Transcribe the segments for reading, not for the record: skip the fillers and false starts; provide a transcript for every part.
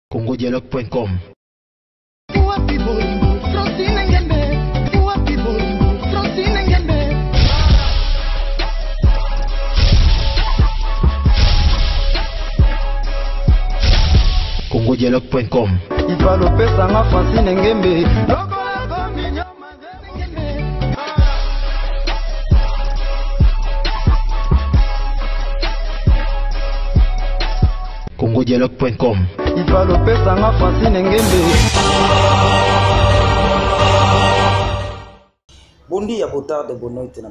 congodialogue.com. congodialogue.com. congodialogue.com. Bon dia, beau tard de bonne nuit,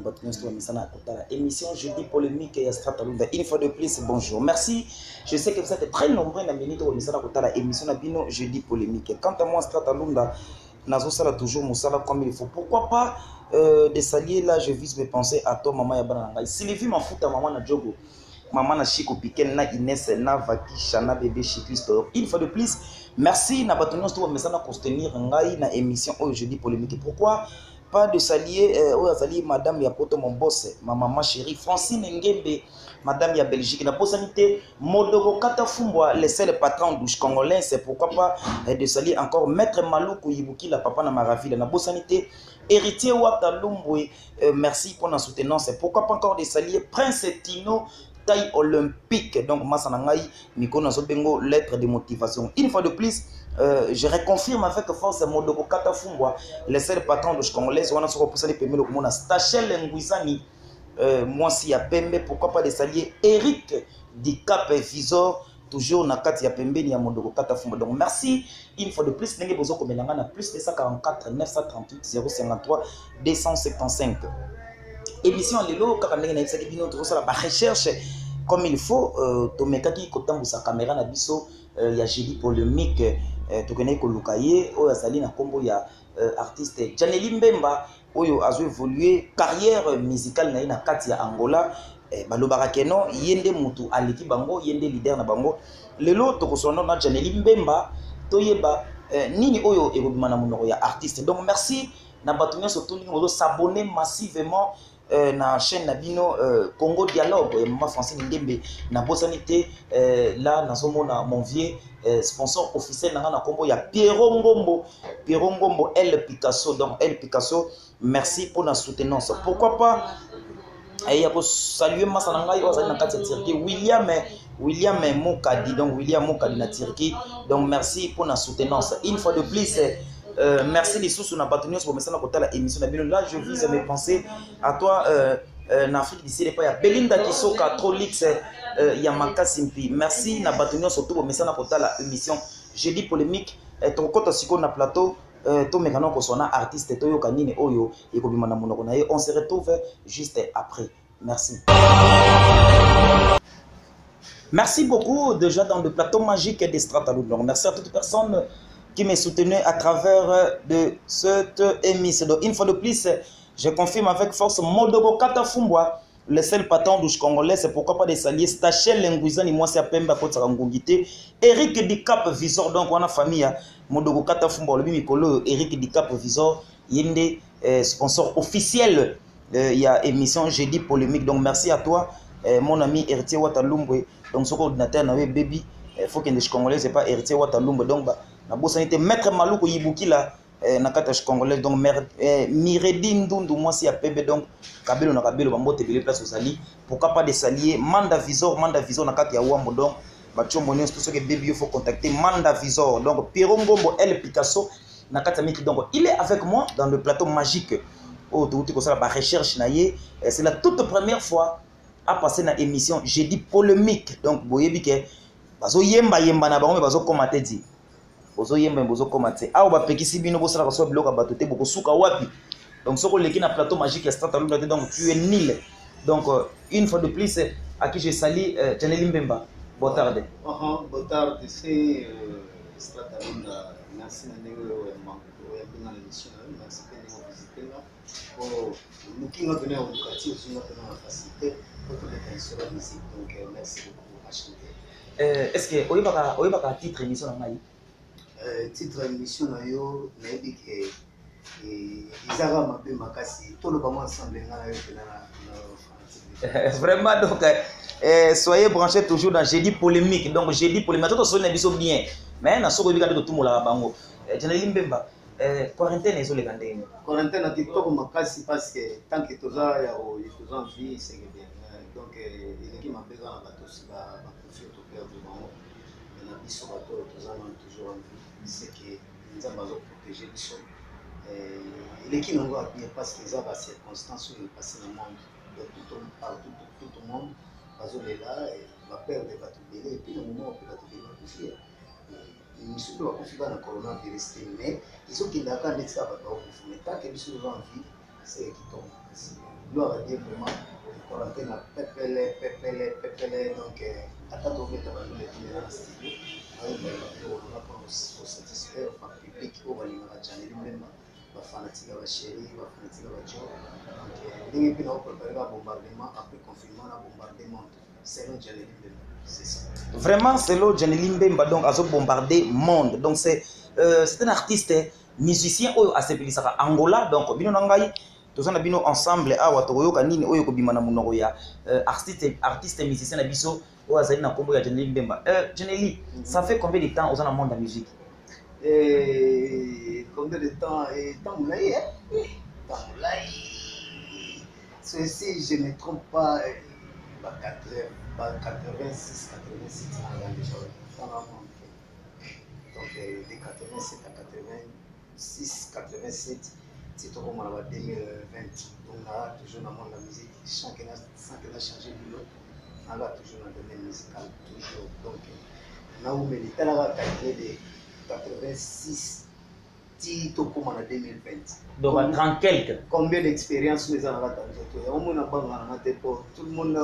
émission jeudi polémique et Strata Lunda. Une fois de plus, bonjour. Merci. Je sais que vous êtes très nombreux dans l'émission jeudi polémique. Quant à moi, Strata Lunda, Nazo Sala toujours Moussala comme il faut. Pourquoi pas de s'allier là, je vise mes pensées à toi, maman Yabananga. Sylvie m'a foutu à maman na Djogo. Maman na Chico Piken, na Inès, na Vaki, Chana, bébé Chicristo. Une fois de plus, merci. Na batonios tout mais ça na contenir ngai na émission jeudi polémique. Pourquoi pas de s'allier madame Yapoto mon boss, ma maman chérie Francine Ngembe, madame ya Belgique, na posanité Modogo Katafumbwa, le seul patron douche congolais, c'est pourquoi pas de s'allier encore maître Maloukou Yibuki, la papa na Maraville, na posanité héritier Watalumbwe, merci pour la soutenance, pourquoi pas encore de s'allier Prince Tino taille olympique, donc Massanangai, Miko Nazobengo, lettre de motivation. Une fois de plus, je reconfirme avec force Modoko Katafumbwa, le seul patron de Congolais, on a se reposé les paiements au monde, Stachel Nguizani, moi si à Pembe, pourquoi pas des alliés, Eric Dicap Visor, toujours na kati ya Pembe ni ya Modoko Katafumbwa. Donc merci, une fois de plus, n'engagez besoin comme na plus 244 938 053 275. Émission Lelo, quand on a une recherche comme il faut, Tomekaki Kotambu sa caméra na biso, ya jeudi polémique, tu connais que Lukaye, ou Azali na combo ya artiste Janely Mbemba, oyo a évolué carrière musicale na kati ya Angola, balobaka keno yende mutu aleki bango, yende leader na bango. Lelo tokosona na Janely Mbemba, toyeba nini oyo ekobima na monoko ya artiste. Donc merci na batunya surtout ni s'abonner massivement na chaîne Nabino Congo Dialogue et maman Francine Ngembe na bosanité là nazomona mon vieux sponsor officiel na combo ya Pierrot Ngombo El Picasso. Donc El Picasso, merci pour la soutenance. Pourquoi pas et ya ko saluer masananga yo na kati ya Turquie William Mokadi, donc William Mokadi na Turquie. Donc merci pour la soutenance. Une fois de plus, merci les sous na partenaires pour mettre dans la émission. Là, je vise mes pensées à toi en Afrique d'ici les pas. Belinda Kisoka, Trolix, Yamaka Simpi. Merci na partenaires surtout pour mettre dans la émission. Jeudi polémique. Ton compte sur na plateau. Tout mes canons qu'on a artiste Toyo Kanine Oyo et Kobimana Monokonaye. On se retrouve juste après. Merci. Merci beaucoup déjà dans le plateau magique des Strata Lunda. Merci à toute personne qui me soutenait à travers de cette émission. Donc, une fois de plus, je confirme avec force Modogo Katafumbwa, le seul patron douche congolais, c'est pourquoi pas des alliés Stachel Nguizani, moi c'est à Pemba Kotsarangungité, Eric Dicap Visor, donc on a famille Modogo Katafumbwa, le Mimikolo, Eric Dicap Visor, yende sponsor officiel, il y a émission jeudi polémique. Donc merci à toi, mon ami héritier Watalumbwe, donc ce coordinateur n'avait baby, il faut qu'il y ait des congolais, c'est pas héritier Watalumbwe, donc na bosanité maître Maloukou Yibuki là na katash congolais. Donc Miredi Ndundu moi si à PB, donc Kabelo na Kabelo bambote bele place aux alliés, pourquoi pas des alliés Manda Visor na kati ya Wambo. Donc bacho monio tout ce que baby il faut contacter Manda Visor. Donc Pierrot Ngombo El Picasso na kati miki. Donc il est avec moi dans le plateau magique au tout comme ça la recherche naie. C'est la toute première fois à passer dans émission jeudi polémique. Donc boyebi ke bazo yemba na bango bazo commenter di bozo yemba bozo commenter aw ba pekisi bino bosala ko so bloka batote boko suka wapi. Donc soko leki na plateau magique ya Strata Lunda, donc tu es nil. Donc une fois de plus à qui je salue Janely Mbemba. Bon tarde. Bon tarde, c'est Strata Lunda. Merci na ndenge ya bina l'émission. Merci de nous visiter là. Pour looking at the Ducati aussi na facilité pour les sur la musique. Donc merci beaucoup HTT. Est-ce que oyebaka titre émission na ngai? Titre émission na yo na yebi ke izara mabe makasi tout le moment ensemble ngana yo na vraiment. Donc Soyez branchés toujours dans Jeudi Polémique. Donc, Jeudi Polémique. Tout le monde bien. Mais, na soko bika tout le monde. Janely Mbemba. Quarantaine, ils ont les gandés. Quarantaine, à TikTok, makasi parce que tant que tu as en vie, c'est bien. Donc, il m'a besoin de tout ça, confier au père de mon mais la vie sur la terre, toujours en vie. C'est que nous avons protégé le sol. Il est qui n'ont pas bien parce qu'ils ont des circonstances où ils passent dans le monde. Tout le monde, parce que là, la peur de Batubélé, et puis le moment où Batubélé va confier. Ils ne sont pas confiés dans le coronavirus, mais ils ont qui d'accord avec ça, mais tant qu'ils sont en vie, c'est qui tombe. Gloire à Dieu, vraiment, le quarantaine a pépélé, donc, à ta tournée, tu vas nous mettre dans le studio. On va pour satisfaire le public, on va aller dans la Janely Mbemba. Bafanatika ba chéri, bafanatika ba jo. Donc, ndenge puis on préparer un bombardement après confinement, un bombardement. C'est le Janely Mbemba, c'est ça. Vraiment, c'est le Janely Mbemba donc a bombardé monde. Donc c'est un artiste musicien oyo asepelisaka Angola donc bino nangai tozana bino ensemble awa toyoka nini oyo ko bimana munoko ya artiste musicien na biso oyo azali na kombo ya Janely Mbemba. Janely, ça fait combien de temps aux dans le monde de la musique? Combien de temps? Temps moulay, hein? Temps moulay. Ceci, je ne me trompe pas, 86, 87 ans déjà. Donc, de 87 à 86, 87, c'est tout comme on a 2020. Donc, là, toujours dans le monde de la musique, sans qu'elle a changé de boulot, on a toujours dans le domaine musical, toujours. Donc, là où il est à de 86, tout comme en 2020. Donc, à 30 quelques. Combien d'expériences nous avons pour tout le monde?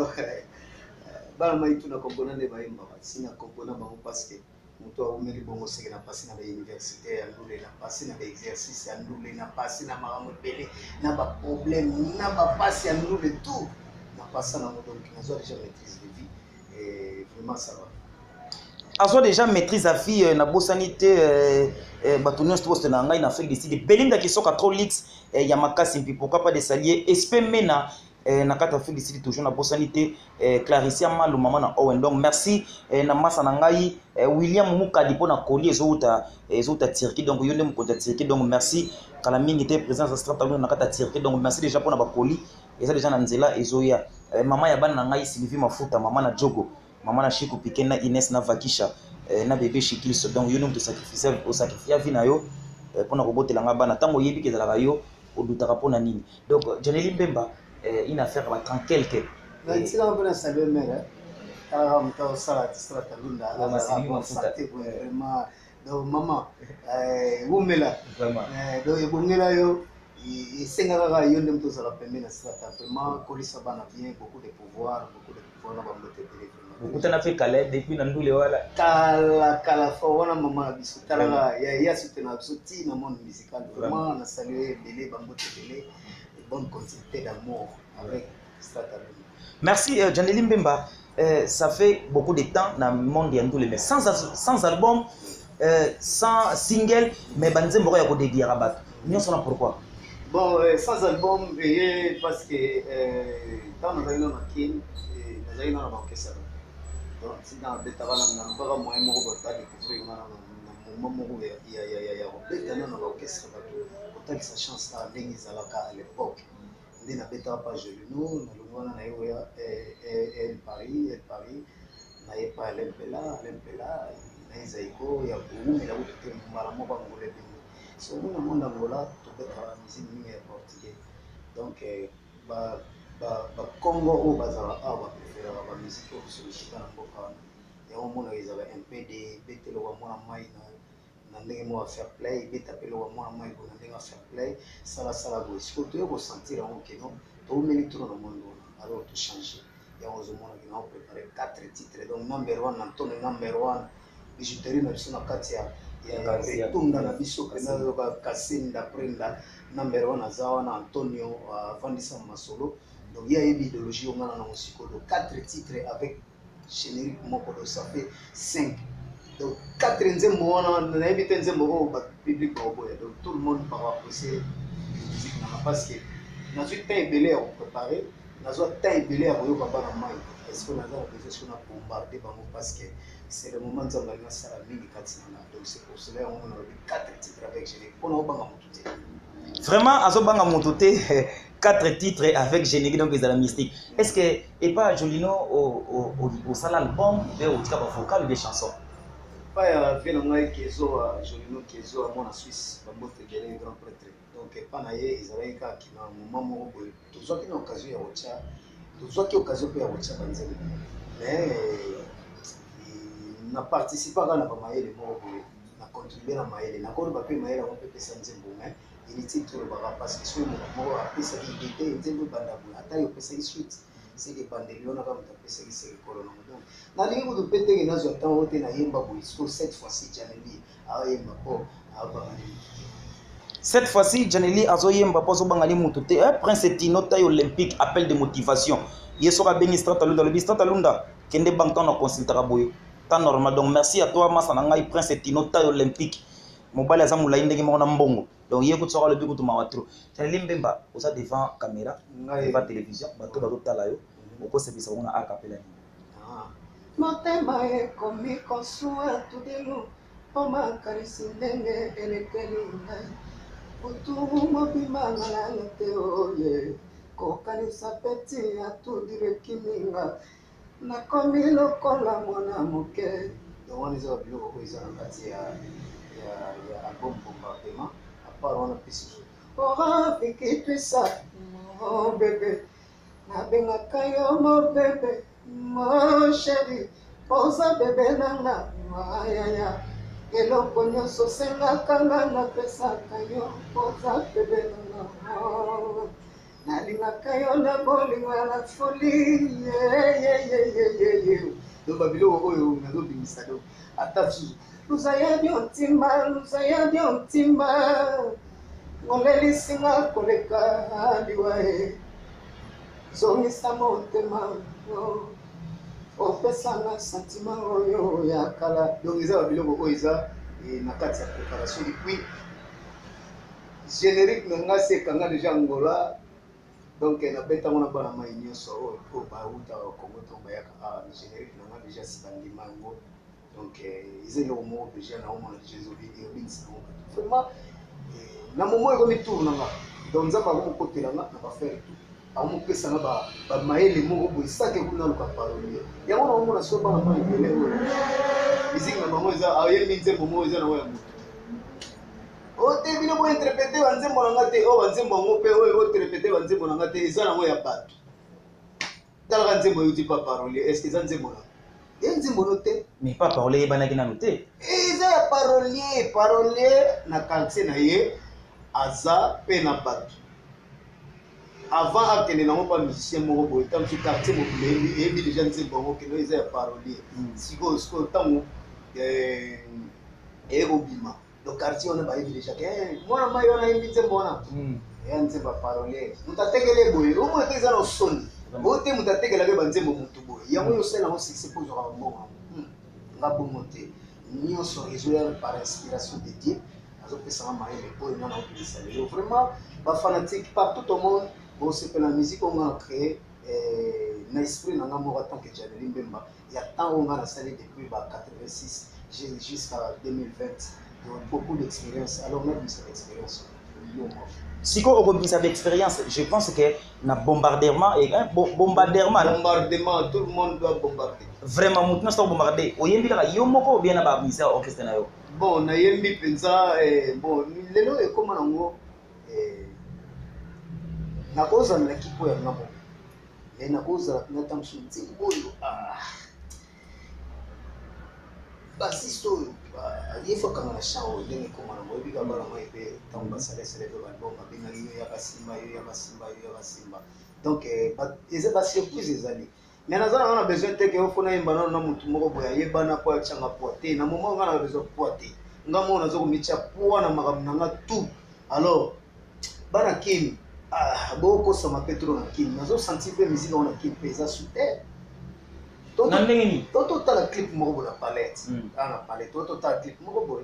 Parce que mutu aumeli bongo seke na pasi na ba université ya ndule na pasi na ba exercice ya ndule na pasi na makambo ebele na ba problème na ba pasi ya ndule tout na pasi na donc nazo déjà maîtrise de vie et vraiment ça va. Azo déjà maîtrise à vie na bosanité batonyo poste na ngai na Afrique du Sud belinda ki soka trop lix ya makasi mpi pourquoi pas de salier espemena na kata Afrique du Sud toujours na bosanité Clarissa Malou maman na Owen donc merci na masa na ngai William Mukadi pona colis ezota Turquie donc yonde mukota Turquie donc merci kala mingi te présence à Strata na kata Turquie donc merci déjà pona ba colis et ça déjà na nzela ezoya maman ya bana na ngai Sylvie Mafuta maman na Jogo maman na Chiku Piken na Ines na Vakisha na bébé Chikilso donc yo nous sacrifier au sacrifier vie na yo pona kobotela nga bana tango yebi kezala yo odutaka pona nini donc Janely Mbemba une affaire à 30 quelques. Si on peut saluer mère, on peut saluer Strata Lunda, vraiment. Donc maman, où me là? Vraiment. Donc il bon là yo, il s'engage yo ndem to sala pembe na Strata vraiment kolisa bana bien beaucoup de pouvoir na bambote télé. Beaucoup t'en a fait Calais depuis na ndule wala. Kala fo wana maman biso tala ya soutenir biso ti na monde musical vraiment na saluer belé bambote télé. Bonne continuité d'amour avec Strata Lunda. Merci Janely Mbemba. Ça fait beaucoup de temps dans le monde de Yandoule, mais sans album, sans single, mais banze mboko ya ko dédier rabat. Nous sommes là pourquoi? Bon, sans album, parce que quand nous avons maquille, nous avons un orchestre. Donc, si dans le travail, nous avons pas moyen de découvrir un moment où il y a un orchestre. Autant que sa chance à l'époque. Il n'a pas joué nous, nous avons eu Paris, n'a pas l'Empela, Isaïko, il y a beaucoup de gens qui ont monde Angola, tout est la musique portugais. Donc, Congo, au bazar, préfère la musique sur le Chicago. Il y a un monde qui avait un peu de bételo à moi, ndenge mo faire play betapelo wa mwana mai ko ndenge faire play sala go surtout yo sentir en que non to meli tout dans le monde alors tout changer et on se mona qui on préparer 4 titres donc number 1 Antonio number 1 bijouterie na biso na katia ya tunda na biso kana ba kasinda prenda number 1 azawa na Antonio Vandisa Masolo donc il y a une idéologie on a na musique de 4 titres avec générique moko de ça fait 5. Donc, 4e mois, on a évité un mois public. Donc, tout le monde va apprécier la musique. Parce que dans une temps belé à préparer, nazo temps ebele ya koyoka bana mai est-ce que naza na besoin sur na bombarder bango parce que c'est le moment nzambe alingi asala mingi kati na nga donc c'est pour cela yango mona lobi 4 titres avec générique mpona obanga motu te vraiment azobanga motu te 4 titres avec générique donc ezala mystique est-ce que epa Jolino osala album mpe otika bavocal de chanson pas ya vie na ngai kezo Jolino kezo amona Suisse bambotegele grand prêtre donc epa na ye ezalaki kaka kina moment moko boye tozwaki na occasion ya kotia tozwaki occasion mpe ya kotia banzembe mais na participe kaka na bamayele moko boye na contribue na mayele nakoloba mpe mayele yango mpe pesa nzembo mais inutile tolobaka parce que soki moto moko apesaki idée te nzembo ebanda boye ata yo opesaki suite seke ebandeli wana kaka moto apesaki seke kolonango donc nalingi kutu mpe teke nazwa ntango te nayemba boye siko cette fois-ci janeli aoyemba mpo abangani cette fois-ci Janeli azoyemba mpo azobangani motu te Prince Tino taille olympique appel de motivation ye soki abengi Stratalunda alobi Stratalunda kende bang ntango na consultaka boye temps normal donc merci à toi masa na ngai Prince Tino taille olympique mobali aza molai ndenge moko na mbongo donc ye kutu soki alobi kutu mawa tro Janeli Mbemba oza devant caméra devant télévision bato bazotala yo okosepisa bango na acapella nini motema ekomi kosuwa tudelu mpo makarisi ndenge elekeli ngai kutu mobima ngalala te oye kokanisa peti atudirekiminga nakomi lokola mwana moke donc wana eza babiloko oyo eza na kati ya album bombardement apart wana pesi ora fikitwisa mo bebe nabengaka yo mo bebe mo sheri poza bebe nanga ayaya eloko nyonso osengaka nga napesaka yo poza bebe nanga nalingaka yo na bolingo ya la foli donc babiloko oyo nazobimisa do ata susu luzaya bio ntimba ngolelisinga koleka liwa e zongisa motema opesanga sentiment oyo ya kala donc eza babiloko oyo eza na kati ya préparation et puis générique na nga se ekanga déjà ngola donc nabetango na bana mai nyonso oyo mpo bautaka kongo to bayaka générique na nga déjà sibandima yango donc eza eloko moko déjà naomona déjà ezobingisa yango vraiment na momo ekomi tour na nga donc nzambe akomokotelanga na bafere tout akomopesanga bamayele moko boye sake kuna luka parolier yango naomona so bana mai ebele oyo musique na bango eza ayembi nzembo moko eza nango ya moto ote bino bointerprete banzembo na nga te oyo banzembo yango mpe oyo oterprete banzembo na nga te eza nango ya bato talaka nzembo euti pa parolier est ce que eza nzembo na ye nzembo no te mais pas parolier ebanaki nanu te eza ya parolier na quartier na ye aza mpe na bato avant akende nango mpa musicien moko boye ntango so quartier mobile eyebi déjà nzembo yango kende eza ya parolier sikoyo ntango ekobima donc quartier wana bayebi déjà ke mwana mai wana yembi nzembo wana eya nzembo ya parolier moto atekele boye omona te eza na osoni oyo te moto atekelaka banzembo motu boye yango oyo osala yango succès mpo ozwaka bambongo nga bongo te nyonso ezoya par inspiration de Dieu azopesanga mayele oyo nga naopelisa lelo vraiment bafanatique partout au monde bosepela musique oyo nga na créé na esprit na nga moko tant que Janeli Mbemba ya temps oyo nga nasali depuis ba 86 jusqu'à 2020 donc beaucoup d'expérience alors on a vu cette expérience siko okobimisa d'expérience je pense que na bombardement tout le monde doit bombarder vraiment motu nyonso bombardé oyembi kaka yo moko obien na bamusicien orchestre na yo bon nayembi mpenza bon lelo ekóma nango nakozala na ekipe oyo yanga moko me nakozala mpena ntango so nzembo oyo basiste oyo yefakanga na champ oyo ndenge ekóma nango oyebi kaka bana mai mpe ntango basalesele mpe balbom babengaki yo yaka simba yo yaka simba yo yaka simba donc eza basurprise ezali mais naza nanga na besoin te ke ofona yemba nano na motu moko boye ayebana mpo atianga poa te na moment nga na besoin poa te nga moko naza komitia poa na makambo na nga tout alors bana kini bokosama mpe tolo na kini nazosentir mpe misike ngo na kini mpe eza super totala clip moko boye na palette na palette totala clip moko boye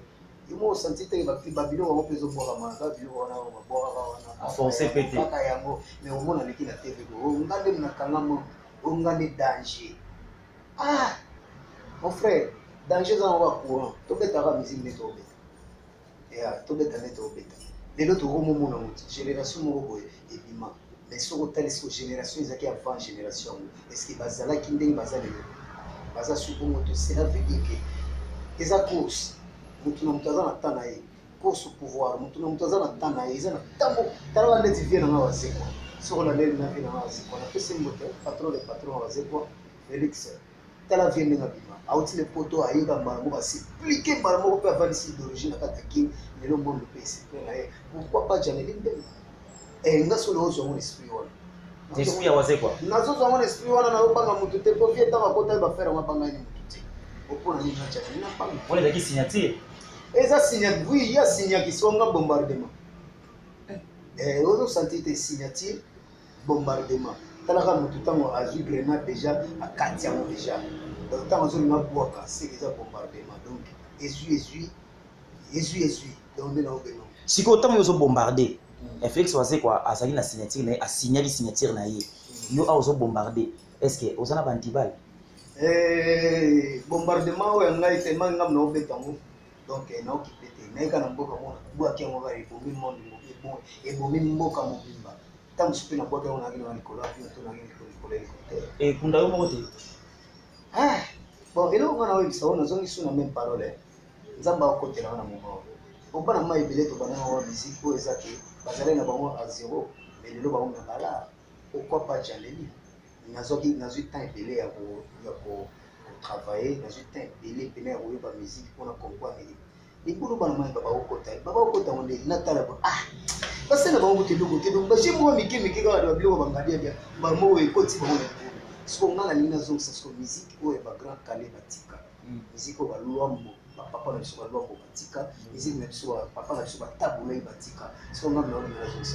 Moi senti te babilo on peut boire manga bilo on boire forcer pété mais au moins avec la TV on ngande na kangamo on ngande danger ah mon frère danger za on va courant to betara musique ne to beta et to beta ne to beta les autres romo mona génération moko boye et bima mais sur hôtel sur génération ils a avant génération est-ce que bazala kindeng bazala baza supongo to cela veut dire que eza course mutu na mutu aza na temps na ye course au pouvoir mutu na mutu aza na temps na ye eza na ntango tala bandeti vie nanga bazekwa soko na leli na vie nanga bazekwa napesi mbote patron de patron bazekwa Félix tala vie ndenge abima auti le poto ayeba mbala moko asiplike mbala moko mpe avandisi d'origine na kati ya king lelo mbondo mpe esipre na ye pourquoi pas janeli ndenge nga solo ozwa ngo esprit wana esprit ya wazekwa nazozwa ngo esprit wana nayobanga mutu te po vie ntango akota ye bafere ngo abanga ye mutu te opona nini na janeli napanga wana ezalaki signature eza signature oui ya signature songa bombardement ozo sentir te signature bombardement talaka mutu ntango azwi grenade déjà akati yango déjà donc ntango azolinga bwaka seke eza bombardement donc ezwi donc nde naobeno sikoyo ntango yo ozobombarde Félix Wazekwa azali na signature na ye asignali signature na ye yo awa ozobombarde est ce que oza na bantibale bombardement oyo ngai te mangi ngam naobeta yango donc naokipe te nayeka na mboka mona bwaki yango kaka ebomi monde ebomi mboka mobimba ntango mosu mpe na bwaki yango nakende na likolo avion to nakende likolo ya hélicoptère ekunda yo moko te bon eloko nga naoyebisa oyo nazongi su na même parole nzambe akotela wana moma obana mai ebele tobananga wa musike oyo eza ke bazali na bango a zéro mais lelo bango na bala pourquoi pas jaleli nazwi temps ebele ya kotravaille nazwi temps ebele pene ya koyeba musike mpona comprendre libulu bana mai babakokota ngo ndeli natala bo basala bango koteloko te donc baje moko mike kaka na biloko bangadi ya bango oyo ekoti bango na libulu siko nga na lingi nazongisa siko musike oyo bagrand kale batika musike oyo balwambo papa na biso balwambo batika musike na biso papa na biso batabulai batika siko nga naolinga nazongisa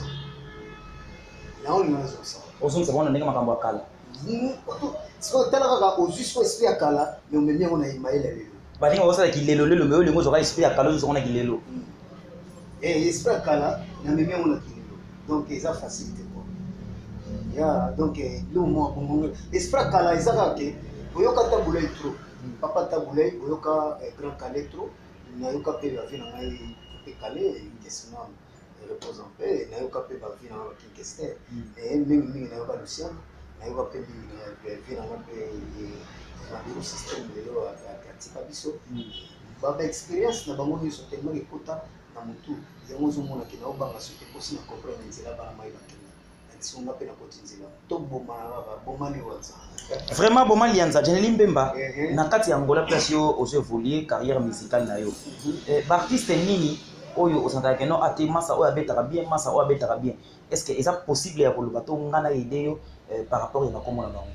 ozongisa bango na ndenge makambo ya kala siko tala kaka ozwi siko esprit ya kala mais omemi yango na imayele lelo balinga bakosalaki lelo me oyo olingo ozwaka esprit ya kala ozozongo na kilelo esprit ya kala namemi yango na kilelo donc eza facilité quoi ya donc lo mwa bongo esprit ya kala eza kaka ke oyoka tabulai trop papa tabulai oyoka grand kale trop nayoka mpe bavi na ngai mpe kale kesina reposant mpe nayoka mpe bavi na ngai bakinkester mingi nayoka luciano nayoka mpe mingi vi na ngai mpe babiro système lelo atika biso baba expérience na bango nyonso tellement ekota na motu yango ozomonake naobanga soki mposi na comprendre nzela bana mai bakenda songa mpe nakoti nzela tobomana kaka bomani wanza vraiment boma lianza Janely Mbemba na kati ya Angola place yo ozoévolue carrière musicale na yo baartiste nini oyo osantaka no ate masa oyo abetaka bien masa oyo abetaka bien est ce que eza possible ya koloba to ngana ide yo par rapport ya nakomona bango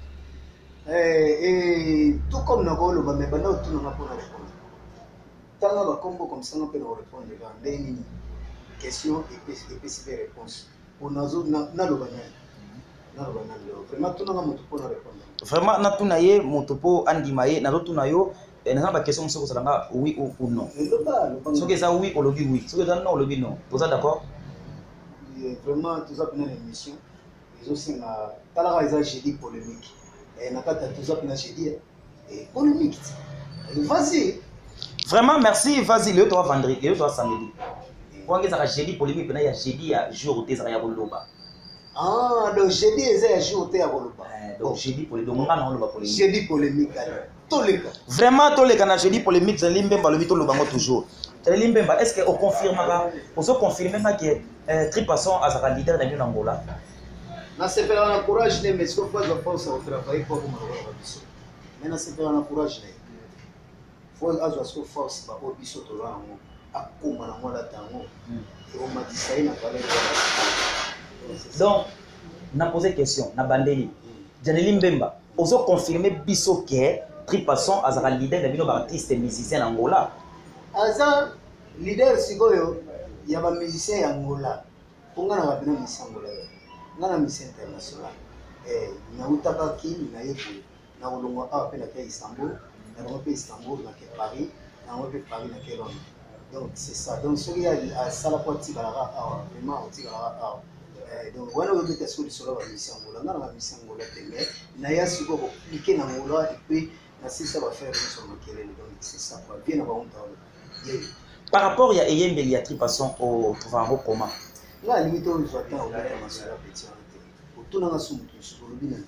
tout comme nakoloba mais banda otunanga mpona répondre tanga bakombo comme ça mpe na korépondre kaka ndenge nini question epesi mpe réponse naloba nani vraiment tunanga moto mpona répondre vraiment natuna ye moto mpo andima ye nazotuna yo naza baquestion mosuku osalanga oui ou non soki eza oui olobi oui soki eza non olobi non toza d'accord vraiment toza mpena na émission ezosenga talaka eza jeudi polémique na kati ya toza mpena jeudi polémique vas-y vraiment merci vas-y leo toza vendredi leo toza samedi wange ezaka jeudi polémique mpena ya jeudi ya jour te ezaka ya koloba donc jeudi eza ya jour te ya koloba donc jeudi polémique donc nga na oloba polémique jeudi polémique toleka vraiment toleka na jeudi polémique Janely Mbemba lobi toloba ngo toujours Janely Mbemba est-ce que oconfirmaka ozoconfirmeka ke Tripason azaka leader na bino na Angola nasepela na courage ne mais siko fois za force au travail pour komona biso mais nasepela na courage ne faut azwa siko force ba ko biso to lango akoma na ngona tango o matisa ina pale donc na poser question na bandeli Janely Mbemba ozo confirmer biso ke Tripason azaka leader na bino ba artiste musicien na Angola aza leader sikoyo ya ba musicien ya Angola ponga na ba bino musicien Angola ngana mission international nautaka kini na yepo na olongwa awa pe na ke Istanbul na longo pe Istanbul na ke Paris na longo pe Paris na ke Londres Donc c'est ça. Donc ce qu'il y a ça la partie balara vraiment anti balara donc wana on peut sur sur la mission ngola na mission ngola tenge na ya siko ko cliquer na ngola et puis na c'est ça va faire sur le kelele donc c'est ça quoi bien avant on par rapport à Eyembe il y a passons au Tovango comment là limite on va attendre on va commencer la petite autour na sumu sur le bien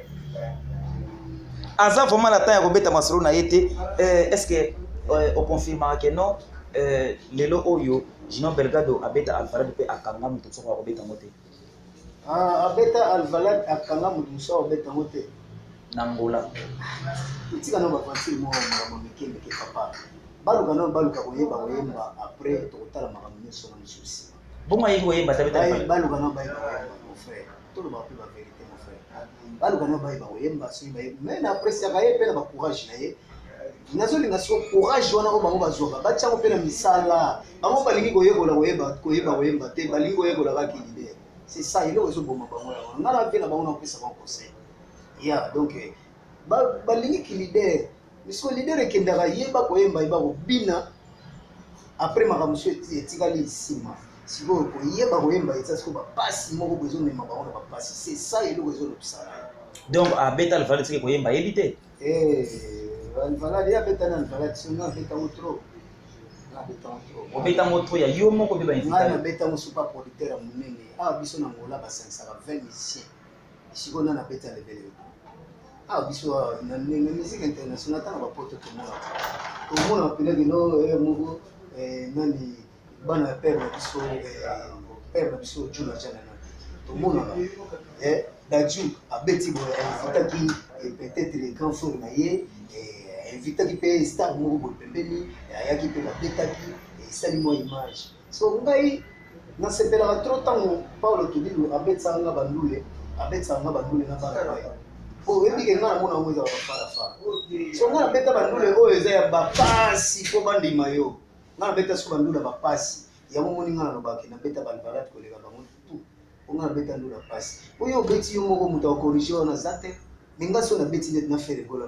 Aza vraiment la taille robeta masolo na été est-ce que on confirmera que non lelo oyo Gino Belgado abeta Alvarado pe akanga mutu so ko robeta mote abeta Alvarado akanga mutu so robeta mote Nangola tika no ba fansi mo mama mekeme ke papa baluka no baluka koyemba après tokotala makambo nyonso na misusi bongo yego yemba tabeta baluka no bayeba mon frère tout le monde peut la vérité mon frère baluka no bayeba koyemba so bayeba mais na après ça kaye pe na ba courage na ye nazolinga so courage wana o bango bazoka batiango pe na misala bango balingi koyeba te balingi koyekola kaki idée c'est ça eloko ezoboma bango yango nga na pe na bango na kopesa bango conseil ya donc balingi ki leader misko leader ekendaka yeba koyemba yeba kobina après makambo so etikali nsima sikoyo koyeba koyemba eza siko bapasi moko bo ezomema bango na bapasi c'est ça eloko ezolobisana donc abeta Alvarado tike koyemba yebi te Alvarado ya beta na Alvarado sona beta trop na beta trop obeta moto ya yo moko be ba invité na beta mo super producteur ya munene biso na ngola ba 520 musiciens siko na beta level biso na musique internationale tana ba poto to mona pele no mugo nani bana père na biso Juna jana to mona Dadju abeti bo invitaki peut-être les grands frères na ye invitaki pe star moko bo pembeni ayaki pe babetaki esali mo image so ngai nasepelaka trop ntango Paulo Tudilu abetsanga bandule na bana baye oyebi ke nga namona yango ezaka bafarafara so nga nabeta bandule oyo eza ya bapasi mpo bandima yo nga nabeta so bandule ya bapasi yango moni nga nalobaki nabeta Alvarado koleka bango tu po nga nabeta ndule ya pasi oyo obeti yo moko moto akorige wana aza te me nga so nabeti neti nafere gola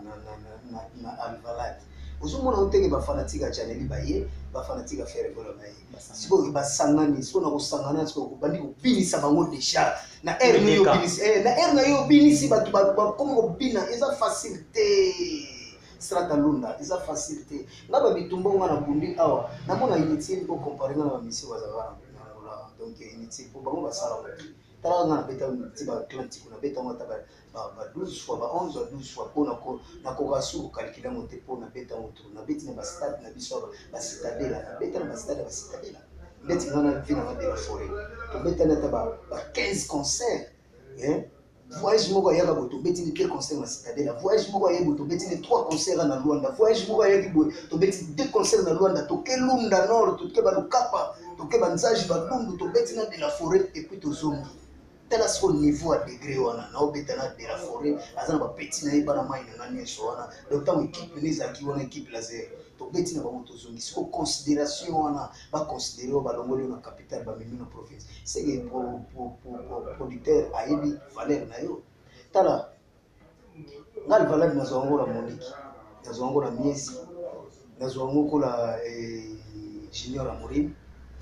na Alvarado ozomona otenge bafanatique ya chaneli baye bafanatique ya fere gola baye sikoyo basangani siko na kosangana siko kobandi kobinisa bango deja na air na yo obinisi bato bakomi kobina eza facile te strata lunda eza facile te nga babitumba nga na bundi awa namona inutile po compare nga na bamisi bazala donc inutile po bango basala tala nga na beta ti ba Atlantique na beta ngo ta ba 12 fois ba 11 à 12 fois pour na kokasu calculer monter pour na beta moto na beti na ba stade na biso ba citadela na beta na ba stade ba citadela beti nga na vina na de la forêt to beta na ta ba 15 concerts voyage moko yaka boto beti ni 2 concerts na citadela voyage moko yaka boto beti ni 3 concerts na Luanda voyage moko yaka to beti 2 concerts na Luanda to ke Lunda Nord to ke ba Lukapa to ke banzaji ba Lundu to beti na de la forêt et puis to zongi tel son niveau à degré wana na obeta na de la forêt azana ba petit na ibana mai na nani so wana donc tant équipe les aki wana équipe laser to beti na ba moto zongi siko considération wana ba considérer ba longoli na capitale ba mimi na province c'est que pour producteur ayebi valeur na yo tala ngal valeur na zongo la Monique na zongo la miezi na zongo ko la junior amorim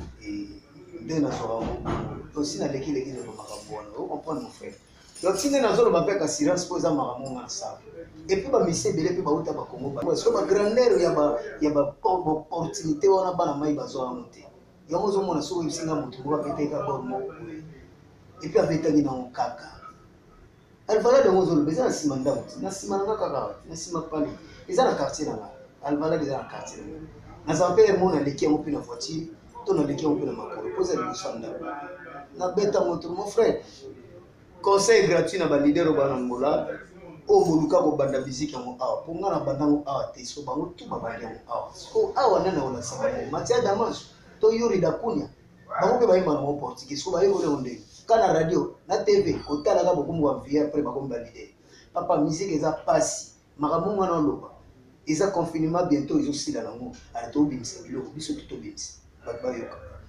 et na zongo aussi na leki de makambo on comprend mon frère donc si na zolo ba peka assurance pour za makambo na sa et puis ba mise belé pe ba uta ba Congo ba so ba grandeur ya ba opportunité wana bana mai bazo amonter yango zo mona so ibisinga mutu ba peteka ba mo et puis abeta ni na kaka Alvarado ngo zolo beza na simanda mutu na simanga kaka na sima pali eza na quartier na Alvarado eza na quartier na za pe mo na leki mo pe na voiture to na leki mo pe na makoro poser le sanda na beta moto mon frère conseil gratuit na ba leader ba Angola o moluka ko banda musique yango awa po nga na banda ngo awa te so bango tu ba banda yango awa so awa nana ona sabamo Matia Damas to Yuri Dakunya bango pe ba yima na portugais so ba yiko le onde kana radio na TV kotala ka bokumu wa vie après ba komba leader papa musique eza pasi makambo ngana loba eza confinement bientôt izo sila nango ala to bimisa biloko biso to bimisa ba yoka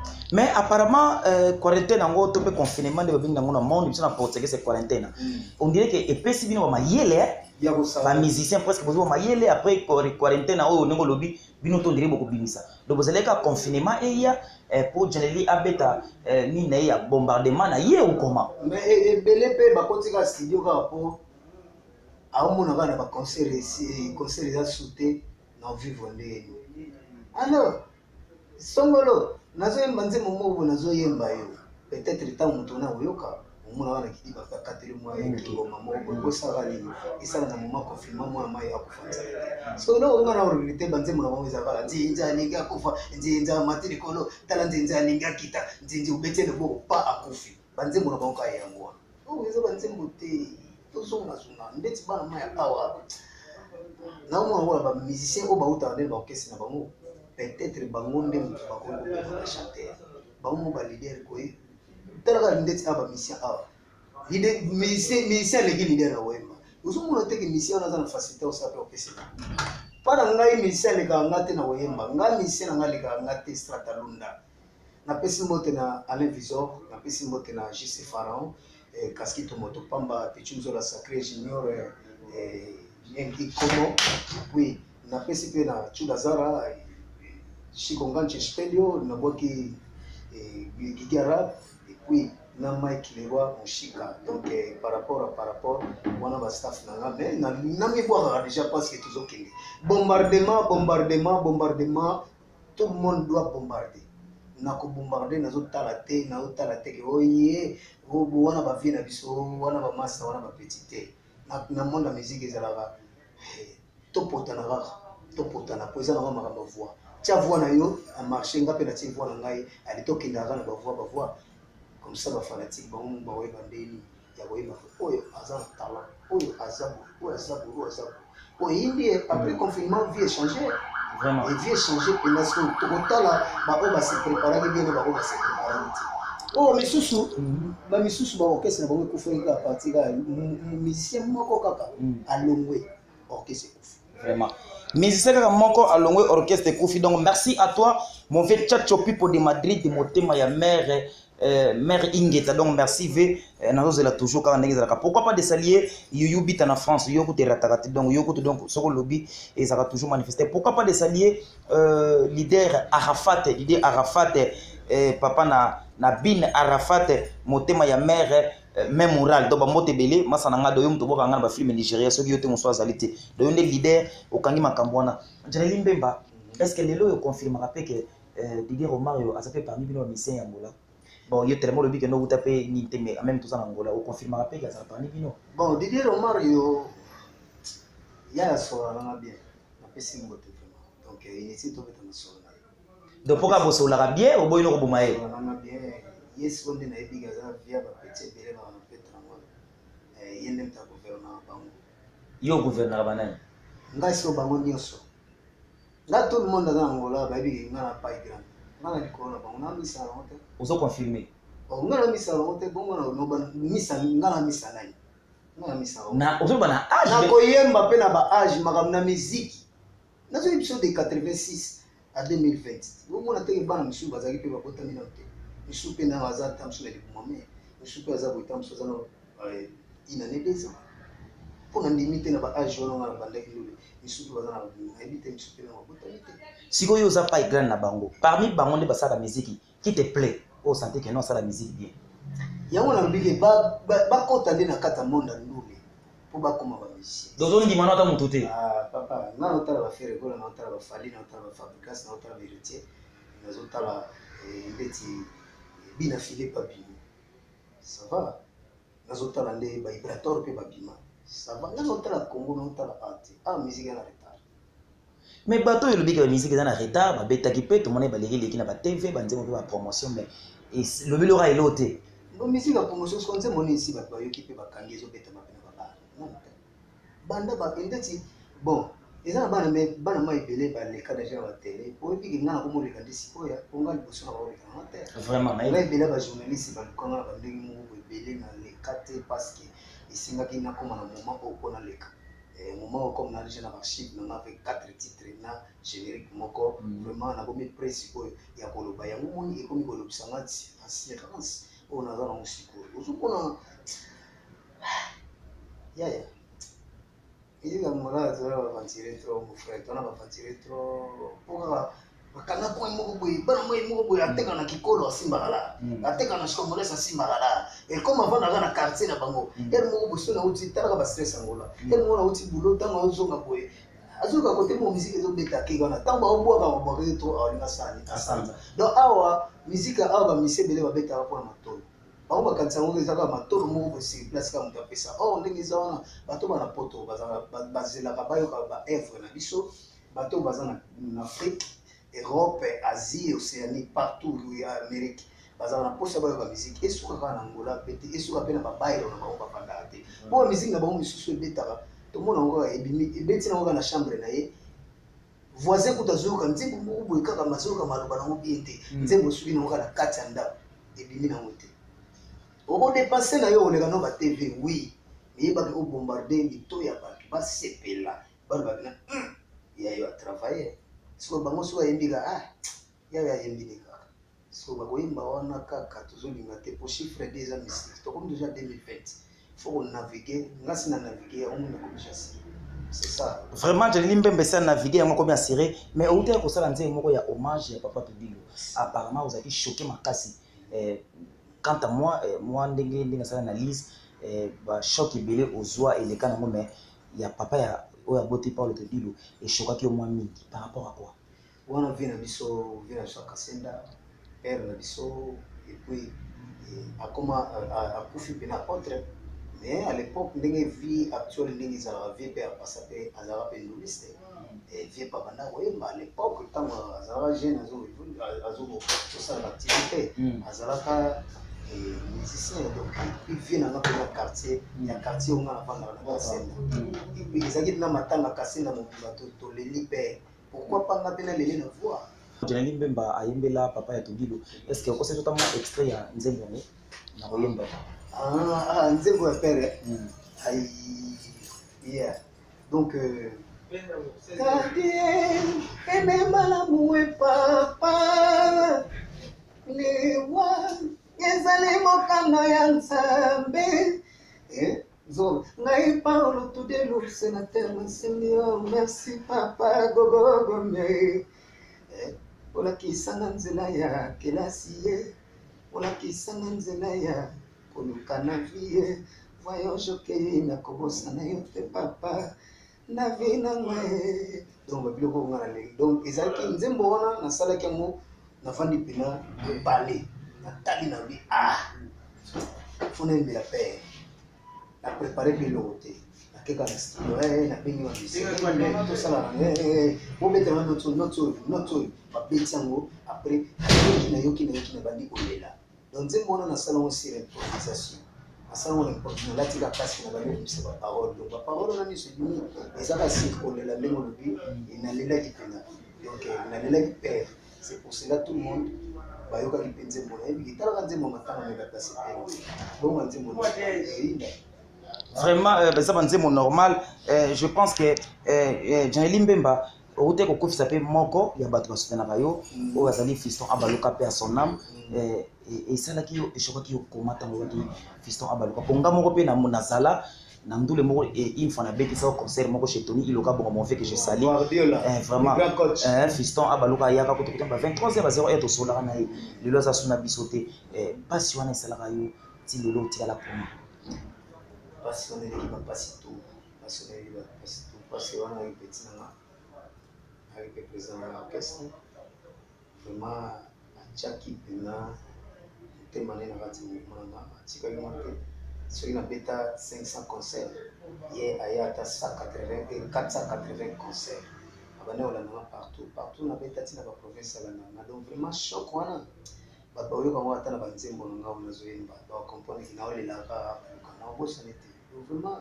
Mais apparemment, quarantaine, en gros, tu peux confinement de venir dans le monde, tu peux porter cette quarantaine. On dirait que et si bien on va yéler, les musiciens presque besoin on va yéler après quarantaine, on est au lobby, bien on dirait beaucoup bimisa. Donc vous allez qu'à confinement et il y a pour générer abeta ni na ya bombardement na yé ou comment. Mais belé pe ba kotika studio ka po a on a na ba concert concert ya sauté na vivre ndé. Alors songolo nazo yemba nzembo mobo nazo yemba yo peut-être tant mutu na oyoka omona wana kiti ba 4 mois ngoma mobo ko sarali isala na moment confinement moi mai akufanza so lo ngana orite banzembo na bongo zakala nzinza ninga kufa nzinza matiri kolo tala nzinza ninga kita nzinzi ubetele bo pa akufi banzembo na bongo yango o ezo banzembo te to songa songa ndeti bana mai awa na omona ba musicien o ba utande ba orchestre na bango peut-être bangonde mutu bakondo ba chanter bango ba leader ko tala ndeti aba mission a leader musicien legi leader na wema uzomona te que mission na za facilité au sape opesi para ngai musicien le ka ngate na wema ngai musicien na ngai le ka ngate stratalunda na pesi mote na Alain Visor na pesi mote na JC Pharaon Casquito Moto Pamba Pichunzo la Sacré Junior Yengi Komo oui na pesi pe na Chuda Zara Chikonganche Spelio na boki Gigara et puis na Mike Leroy Mushika donc par rapport on a staff na mais na mi voir déjà parce que toujours kenge bombardement tout le monde doit bombarder na ko bombarder na zotala te ke oye wana ba vie na biso wana ba massa wana ba petite na monde la musique ezalaka topotana poza na makambo voix tia voix na yo a marché ngape na tia voix na ngai ali tokinda na ba voix comme ça ba fanatique ba mu ba we bandeni ya boyeba oyo azan talent oyo azabu oyo indi après confinement vie changer vraiment et vie changer parce que tokotala ba o ba se préparer bien ba o ba se préparer oh misusu ba orchestre na bango kufunga à partir ya musicien moko kaka alongwe orchestre kufu vraiment musicien kaka moko alongwe orchestre kufi. Donc merci à toi mon vieux Tchacho Pipo de Madrid de motema ya mère mère Ingeta. Donc merci V nazo la toujours quand ndenge zalaka pourquoi pas de s'allier Yuyu bita na France yoko te ratakati donc yoko donc soko lobby et ça va toujours manifester pourquoi pas de s'allier leader Arafat papa na bin Arafat motema ya mère même moral donc ba mote belé masana nga do yom to boka nga ba film Nigeria soki yote mo soazalité donc ndé leader okangi makambo wana Janeli Mbemba est-ce que lelo yo confirme rappel que Didier Romario a fait parmi bino misien Angola. Bon, il y a tellement de que nous vous tapez ni mais même tout ça en Angola, on confirme rappel que ça parmi bino. Bon, Didier Romario il y a la soirée là bien. Na pesi ngote vraiment. Donc il est tout dans la soirée. Donc pourquoi vous soulez la bien ou boy no ko bumae? Na bien. Yes on na ebiga za via ba petit bele ba na petra moi. Yende mta gouvernement bango. Yo gouverneur banane. Ngai so bango nyonso. Là tout le monde dans Angola ba ebiga ngana pas grand. Ngana di corona bango na misa la honte. Vous avez confirmé. Oh ngana misa la honte bongo na no ban misa ngana misa nani. Ngana misa. Na ozo bana âge. Na koyemba pe na ba âge makam na musique. Na zo épisode de 86 à 2020. Bongo na teke bana misu bazaki pe ba botami na te. Misu pe na bazata tamso na libumame. Misu pe azabu tamso zana une année 2 ans. Pour na limite na ba âge wana na bandaki lule. Misu pe bazana na limite misu pe na botami te. Si vous n'avez pas grand na bango, parmi bango de basa la musique qui te plaît, vous sentez que non ça la musique bien. Yango na bige ba kota de na kata monde ndule pour ba koma ba musicien. Donc on dit manota mututé. Ah papa, na otala ba faire ko na otala ba fali na otala ba fabrication na otala ba héritier. Na otala ndeti bina filé papi. Ça va. Na otala ndé ba vibrateur pe ba bima. Ça va. Na otala Congo na otala art. Ah musique na retard. Mais bateau le big musique dans la retard, ba beta qui peut tout monde ba légui qui na ba TV ba nzemo ba promotion mais et le bel aura eloté. Bon musique la promotion ce qu'on dit mon ici ba yo qui peut ba kangi zo beta ba ba. Non. Banda ba ndeti bon, ezana bana me bana mai belé ba le cas déjà la télé. Pour puis ngana ko mo le kandisi ko ya ponga liboso na ba le kanda. Vraiment mais belé ba journaliste ba ko na ba ndenge mo belé na le kate parce que isinga ki na koma na moment ko na leka. moment comme na déjà na archive na avec 4 titres na générique moko vraiment na bomi principal ya koloba yango moni ekomi kolobisa ngati assurance on a dans musiko ozukona ya il y a mora za avantirer trop mon frère on a avantirer trop pour bakanga kwa moko boye bana moyi moko boye ateka na kikolo asimbala ateka na shikomolesa asimbala et comme avant na quartier na bango elle moko boso na uti tala ba stress angola elle moko na uti boulot tango ozonga boye azoka côté mo musique ezo beta ke kana tango obwaka maboko to alinga sani asanta donc awa musique awa ba misebele ba beta kwa matolo bango bakanisa ngo ezaka matolo moko bosi place ka muta pesa oh ndenge ezana bato bana poto bazela ka bayoka ba œuvre na biso bato bazana na Afrique Europe, Asie, Océanie, partout où il y a Amérique. Bazar na posa ba musique et sur ka na Angola pété et sur ka na ba bailo na ba panda té. Pour musique na ba misusu betara. To mona ngo ebimi ebeti na ngo na chambre na ye. Voisin kutazuka nzimbu mo boye kaka mazuka maloba na ngo biente. Nzembo suki na ngo na kati anda ebimi na ngote. Obo dépasser na yo olega no ba TV oui. Mais ba ko bombarder mito ya ba sepela. Ba na ya yo travailler. Siko bango so yembika ya yembika siko bakoyimba wana kaka tozolinga te pour chiffre des ans mystique to comme déjà 2020 faut naviguer ngasi na naviguer on na comme c'est ça vraiment je limbembe ça naviguer yango comme assuré mais au terre ko sala nzé moko ya hommage ya papa Tobilo apparemment vous avez choqué makasi quant à moi moi ndenge sala analyse ba choc ebele ozwa eleka nango mais ya papa ya oya boté par le Tobilo et choquaki au moins mingi par rapport à quoi on vient na biso Kasenda père na biso et puis a comment a kufi pena autre mais à l'époque ndenge vie actuelle ndenge za vie père passape azara penduliste et vie papa na wemba à l'époque tant azara jeune azo ça l'activité azara ka musicien donc il vient dans notre quartier il y a quartier où on a pas dans Kasenda et puis ils ont na matanga Kasenda mon bateau to leli père pourquoi pas ngapena leli na voix Jenali Mbemba ayembela papa ya Tobilo est-ce que c'est totalement extrait ya Nzembo ne na koyemba Nzembo ya père ay yeah donc Emema moué papa lewa yezale mokano ya Nzambe Zo, ngai Paulo Tudelu, sénateur, Seigneur, merci papa, gogo gombe. Ola kisanga nzela ya kelasi, ola kisanga nzela ya koluka na vie. Voyons joke na kobosa na yo te papa, na vie na ngai. Donc biloko ngana le. Donc ezalaki nzembo wana na sala ki mo na vandi pena parler. Na tali na lui Fona mbela père. A préparé de l'autre. La quelque chose. Ouais, la peine de tout ça. On met dans notre babetiango après qui na bandi olela. Donc c'est mon na salon aussi l'improvisation. À salon l'improvisation là tu la place na bandi c'est pas parole. Donc la parole na ni se dit et ça va circuler la même lobby et na lela qui pena. Donc na lela qui perd. C'est pour cela tout le monde bayoka ki penze mona et puis tala nzembo matana na place pena. Bon nzembo vraiment ça c'est mon normal je pense que Jenali Mbemba au te ko kofi s'appelle moko ya bato ba soutenir bayo o bazali fiston abaluka pe à son âme et ça là qui yo echoka ki yo komata ngo ki fiston abaluka ponga moko pe na monazala na ndule moko et une fois na beki ça au concert moko chez Tony Iloka bon mon fait que je salue vraiment fiston abaluka yaka ko to 23h à 0 to sola na le loza suna bisote pas si wana salaka yo ti lelo ti la pour passionné l'équipe va passer tout passionné l'équipe va passer tout parce que on a eu petit nana avec le président de l'orchestre vraiment Jackie Pena témoigné dans la mouvement tika yomate sur une bêta 500 concerts hier ayata 180 et 480 concerts abane on a partout na bêta tina ba province la na donc vraiment choc wana ba bayo quand on attend ba nzembo nga on azoyemba ba comprendre que na ole la ba kana bossa nete vraiment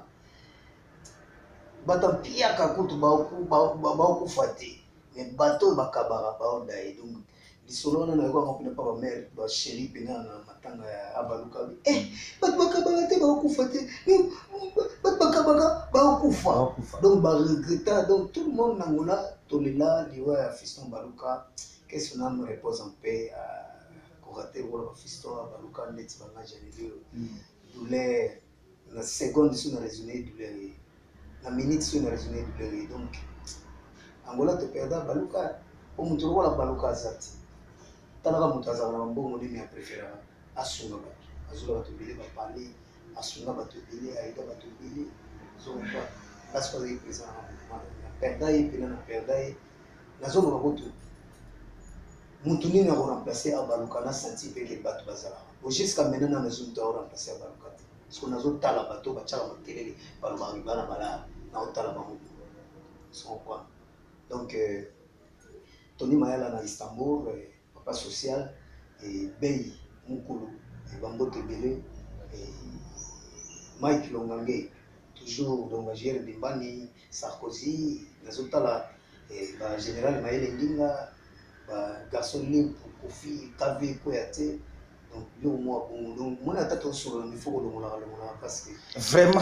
bato piaka kutu ba ku fate mais bato bakabara ba odaye donc lisolo wana na kwa mpona pa mère ba chérie pena na matanga ya abaluka bat bakabaka te bakufa te bat bakabaka bakufa donc ba regretta donc tout le monde nangola tolela liwa ya fiston baluka que son âme repose en paix koraté wala fiston baluka ndeti banga janelio douleur na seconde sur na raisonner douleur na minute sur na raisonner douleur donc angola te perda baluka o mutu wala baluka azati talaka mutu azala na mbongo ndimi ya préféré asunga bato azula bato bele bapale asunga bato bele aida bato bele zonga parce que les présents na perda ye pena na perda ye nazomaka koto mutu nini ako remplacer abaluka na senti peke bato bazala o jusqu'à maintenant na nazo mutu ako remplacer abaluka te parce que nazo tala bato bachaka makelele balobaki bana bala na otala bango son quoi donc Tony Mayala na Istanbul papa social et Bey Mukulu et Bambote Belé et Mike Longange toujours donc Gérard Bimbani Sarkozy nazotala ba général Maël Ndinga ba garçon limp Kofi Kavé Koyate donc yo moi bon donc mon attaque sur le faut que le parce que vraiment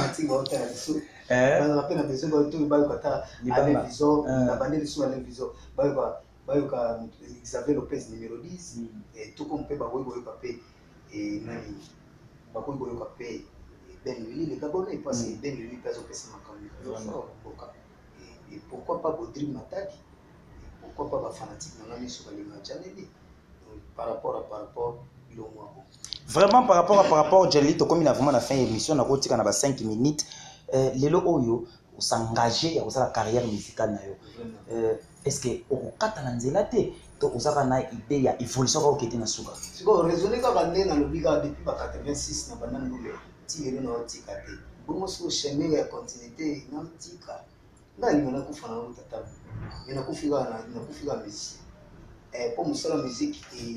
on a peine besoin de tout ba kata aller viso na bandeli sur aller viso ba Bayoka Xavier Lopez numéro 10 et tout comme peut bakoy papé et nani bakoy papé Ben Lili le Gabonais parce que Ben Lili passe au PC Makambi et pourquoi pas Baudry Mataki pourquoi pas fanatique nangami sur Balinga Chaneli par rapport vraiment par rapport Jelito comme il a vraiment la fin émission na kotika na ba 5 minutes lelo oyo s'engager à la carrière musicale na yo est-ce que au katana nzela te to osaka na idée ya évolution ko kete na suka siko raisonner ka bande na lobiga depuis ba 86 na banda ndule ti yelo na tika te bongo so chemin ya continuité na tika ndali na kufana na tata na kufika musique pour musala musique et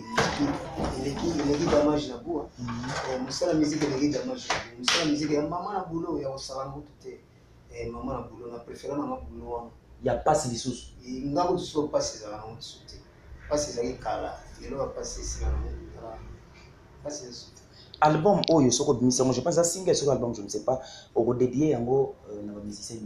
les damage na bois musala musique les damage musala musique ya mama na boulot ya osala na te mama na boulot na préféré na boulot ya passe lisusu ngako tuso passe za na mutsute passe za kala lelo passe sila na passe album oyo soko bimisa moi je pense à single sur album je ne sais pas au dédié yango na ba musicien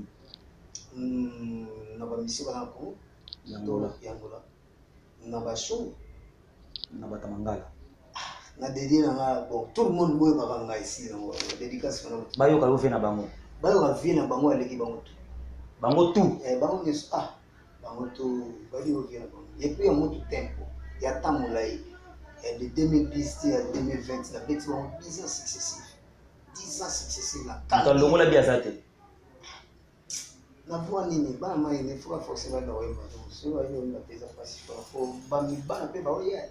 na ba musicien na ko yangola na ba show na ba tamangala na dédié na bon tout le monde boye ba nga ici na dédicace na bayo ka ofena bango bayo ka vina bango aleki bango bango tout bango ni bango tout bali o vina bango et puis en tout tempo ya tamulai de 2010 à 2020 la bête ont 10 ans successifs là dans le monde la bien ça te na voix nini bana mai ne faut forcément la wemba donc c'est va yo na pesa passe pour bami bana pe ba oya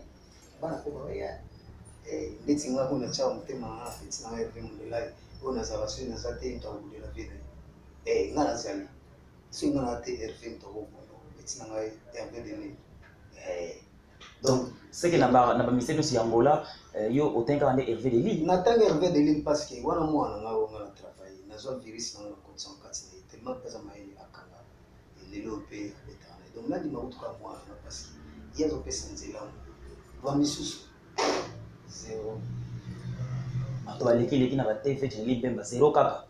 ndeti nga kuna cha mtema afiti na wewe mundela ona za wasu na za te ntabulela vile ngana zali si ngana te RV ntoko ndeti na ngai RV de ni donc c'est que na ba miseno si Angola yo otenga ande RV de Lille na tanga RV de Lille parce que wana mwana nga ngana travailler na zo virus na kondition kati na tellement pesa mai akanga lelo pe betana donc là di mabutuka mwana parce que yazo pesa nzela va misusu zero to baleki na ba TV de Lille bemba zero kaka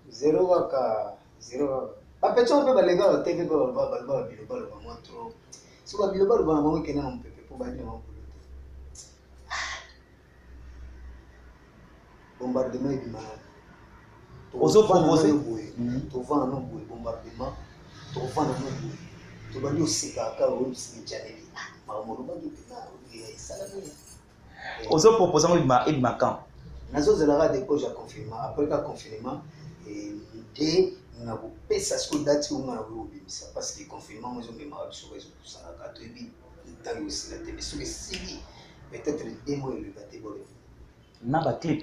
bapecho pe balega ba TV ba bilobalo ba moi trop so ba bilobalo ba mo kena na mpepe po ba ni mo bombardement bima ozo proposer to vana no boy bombardement to vana no boy to ba ni osika ka o si janeli ma mo ba ni pina o ya salami ozo proposer mo ibima camp nazo zelaka dépôt ya confinement après ka confinement et de na ko pesa school date on na ko bimisa parce que confinement mo zo me ma so ko ça la ka to bi tangi aussi la télé sur si peut-être 2 mois le gâté bolé na ba clip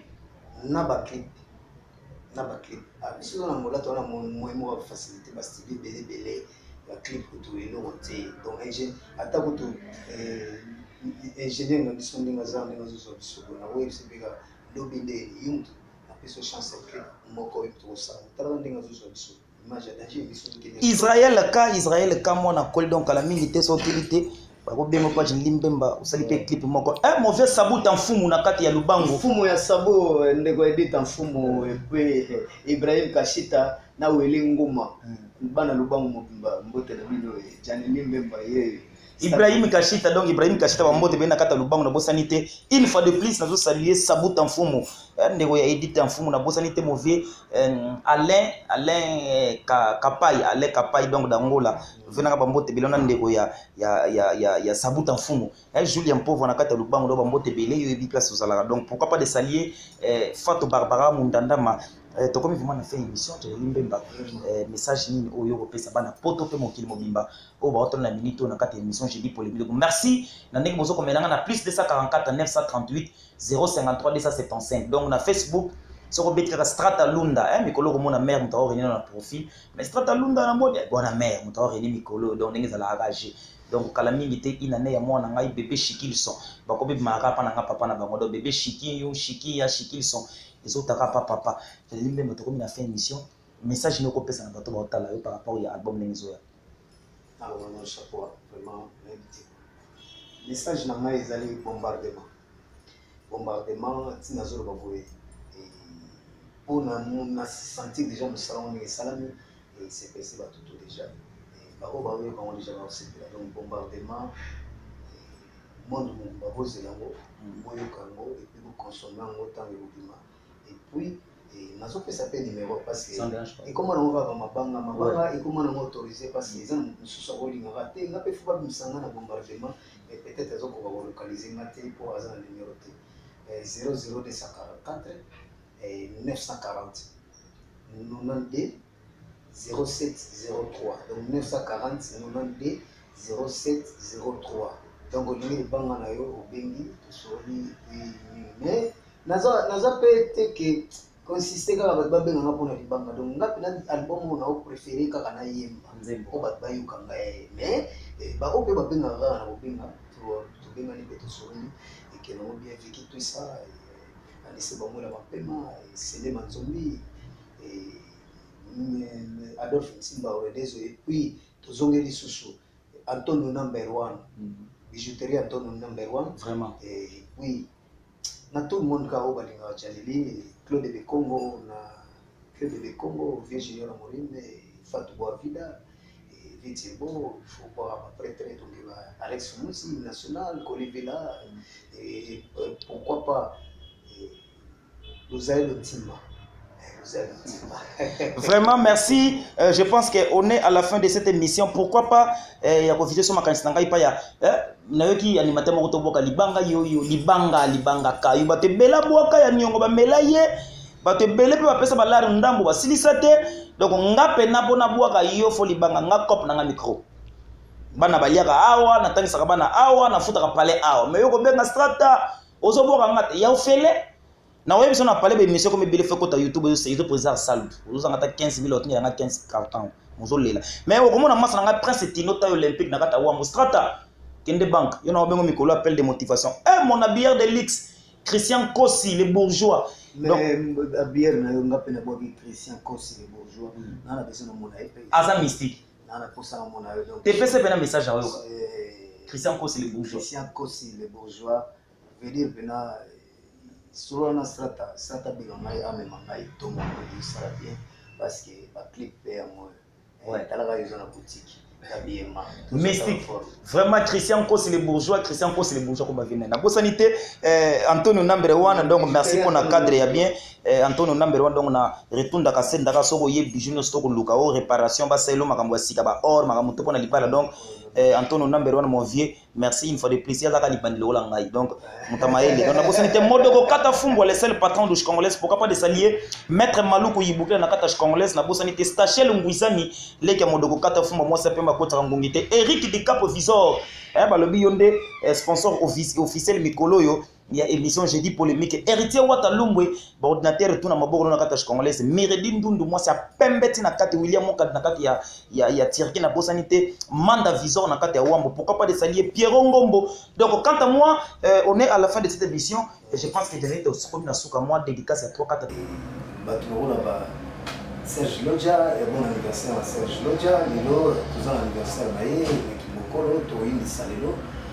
biso na ngola to na mo facilité ba style belé la clip to elo wote donc ata ko to ingénieur na biso ndinga za ndinga zo biso na web sibika lobinde yumtu na biso chance clip moko to sa tala ndinga zo biso image danger biso Israël ka mona kol donc la milité so utilité bakobenga page Limbemba usali pe clip moko mauvais Sabou Tanfumu na kati ya Lubango mfumu ya Sabo ndeko Edith Mfumu epe Ibrahim Kashita na Wele Ngoma bana Lubango mobimba mbote na bino Jani Limbemba ye Ibrahim Kashita, donc Ibrahim Kashita Bambote Bena Kata Lubango na bosanité. Une fois de plus, nous saluer Sabou Tanfumu. Ndeko ya Edith Tanfumu na bosanité mauvais Alain Kapai donc d'Angola. Venaka Bambote Belona ndeko ya Sabou Tanfumu. Julien Pauvre na Kata Lubango do Bambote Belé yo ebi place aux alara. Donc pourquoi pas de saluer Fatou Barbara Mundandama. To comme vraiment na fait émission to Limbemba message ni oyo kopesa bana poto pe mokili mobimba o ba otona na minute na kati émission jeudi polémique. Merci na ndenge bozo komelanga na plus 244 938 053 275 donc na Facebook soko betika Strata Lunda mikolo ko mona mère mutawo renina na profil mais Strata Lunda na mode bona mère mutawo renina mikolo donc ndenge za la engagé donc kala mingi te inane ya mwana ngai bébé Shikilson bakobe mara pa na nga papa na bango do bébé Shiki yo Shiki ya Shikilson les autres papa je dis même comme il a fait une émission message ne copie ça na bato ba otala yo par rapport à album Nenzoya ah non chapeau vraiment message na ngai ezali bombardement tina zolo baboye pour na sentir déjà le salon de salami et c'est passé ba tout déjà bako ba we ba déjà ba c'est donc bombardement monde ba pose yango moyo kango et puis vous consommer en autant le bima et puis nazo pesa pe numéro parce que et comment on va mabanga et comment on autoriser parce que les gens se sont rolling raté na pe faut pas misanga na bombardement et peut-être ils ont qu'on va localiser maté pour avoir un numéro 00244 et 940 92 0703 donc 940 92 0703 donc on est banga na yo obengi tosoli mais naza pe que consiste kaka bato babenganga mpona libanga donc ngapi na album oyo nao préféré kaka na yemba o bato bayokanga mais bao mpe babengaka kaka na kobenga tobengani mpe tosoli ekenango bien viki twisa alise bangola mapema sele manzombi Adolphe Nsimba Oredezo et puis tozongeli lisusu Antonio number 1 bijouterie Antonio number 1 vraiment et puis na tout le monde kao balinga Jalili Claude de Congo na Claude de Congo Vieux Junior Amorine Fatou Boavida et Vitimbo il faut voir après très donc Alex Moussi national Colivela et pourquoi pas Lozaï Lotima. Vraiment merci. Je pense qu'on est à la fin de cette émission. Pourquoi pas il y a profité sur ma candidature il y a nayoki animateur moko to boka libanga yoyo libanga kayu bate bela boka ya nyongo ba melaye bate bele pe ba pesa balari ndambo ba silisate donc ngape na bona boka yo fo libanga ngakop na nga micro bana baliaka awa na tangisa bana awa na futa ka pale awa mais yoko benga strata ozoboka ngate ya ofele na webi sona parler be mission comme bele fait kota YouTube c'est ils présent salut vous en ata 15000 autres nga 15 carton mozolela mais okomona masa nga prince tinota olympique na kata wa strata kende bank yo na bengo mikolo appel de motivation mon habilleur de luxe Christian Kossi les bourgeois mais habilleur na yo nga pena bobi Christian Kossi les bourgeois na besoin de mon aïe asa mystique na pour ça mon aïe donc te pese pena message à yo Christian Kossi les bourgeois veut dire pena sur la strata bigamai amemangai tomo ça bien parce que ba clip pay moi talaga ils ont la boutique d'habillement mystique vraiment Christian Kossi les bourgeois comme venir na bosanité Antonio number 1 donc merci pour na cadre ya bien Antonio number 1 donc na retunda ka senda ka soko ye bijouno stoko luka o réparation ba selo makambo sika ba or makambo to pona libala donc Antonio number 1 mon vieux merci une fois de plus ya ka libandi lo la ngai donc mutamaele donc na bosanité modoko kata fumbo le seul patron de congolaise pourquoi pas de s'allier maître Maluku Yibuke na kata congolaise na bosanité Stachel Ngwizani leke modoko kata fumbo moi ça peut ma kota ngongité Eric Di Capo Visor balobi yonde sponsor officiel mikolo yo il y a émission jeudi polémique héritier Watalumbwe ba ordinateur tout na maboko na kata congolaise Miredi Ndundu moi c'est pembeti na kata William Mokad na kata ya Tirki na bosanité Manda Visor na kata ya Wambo pourquoi pas de s'allier Pierre Ngombo donc quant à moi on est à la fin de cette émission et je pense que je vais te soutenir na souka moi dédicace à 3 4 Serge Lodja et bon anniversaire à Serge Lodja lelo tous anniversaire na ye qui mokolo to indi salelo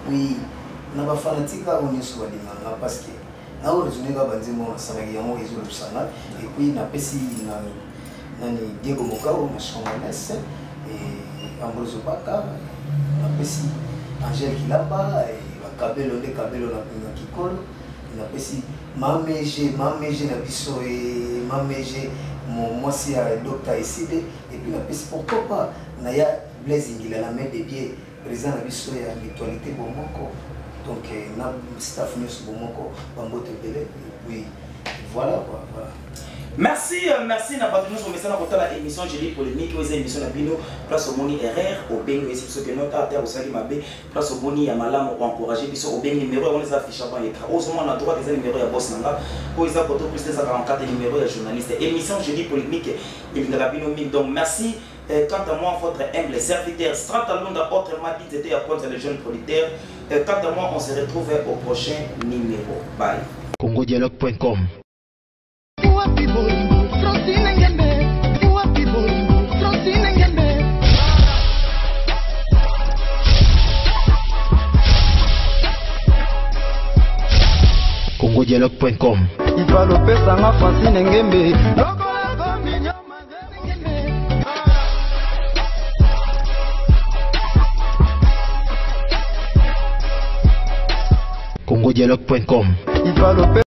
puis na ba fanatika onyeso balinganga parce que na orezoneka banzembo na salaki yango ezolobisanga et puis na pesi na nani Diego Mokao na Changonès et Ambroise Baka na pesi Angèle Kilamba et Kabelo nde Kabelo na Kikolo na pesi mameje na biso et mameje moi si docteur Iside et puis na pesi pourquoi pas na ya Blaise Ngila la main de pied président na biso ya mutualité bomoko donc na staff news bomoko bambote belé et puis voilà quoi voilà. Merci, merci na battu nous message na la émission Jeudi Polémique aux émissions na bino place au moni RR au bengo et c'est ce que notre terre au sali mabé place au moni ya malamu ou encourager biso au bengo numéro on les affiche à l'écran heureusement on a droit des numéros ya boss nanga pour ils apporter plus de 44 numéros ya journaliste émission Jeudi Polémique et la bino donc merci. Quant à moi, votre humble serviteur, Stratalunda, autrement dit, c'était à contre les jeunes producteurs. Quant à moi, on se retrouve au prochain numéro. Bye. congodialogue.com congodialogue.com congodialogue.com